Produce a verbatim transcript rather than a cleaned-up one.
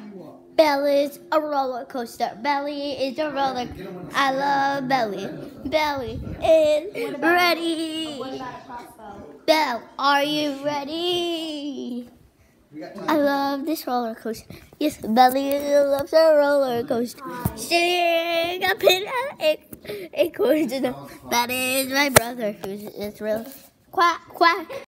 Belly's a roller coaster. Belly is a roller. I love Belly. Belly is ready. Belle, are you ready? I love this roller coaster. Yes, Belly loves a roller coaster. Sing up in a acorns. That is my brother, who's is real. Quack, quack.